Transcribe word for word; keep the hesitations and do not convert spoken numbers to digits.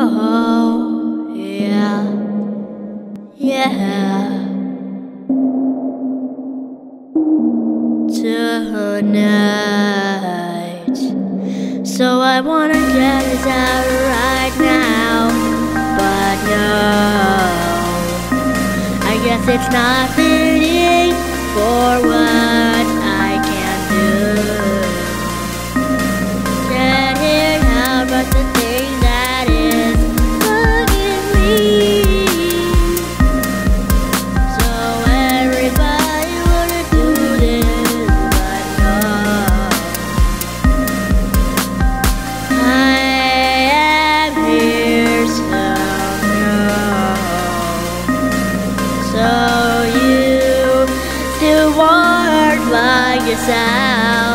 Oh, yeah, yeah. Tonight, so I wanna get it out right now, but no, I guess it's not fitting for what I can do. Can't hear now, but the thing that is bugging me. So everybody wanna do this, but no, I am here, so no. So you still won't by yourself.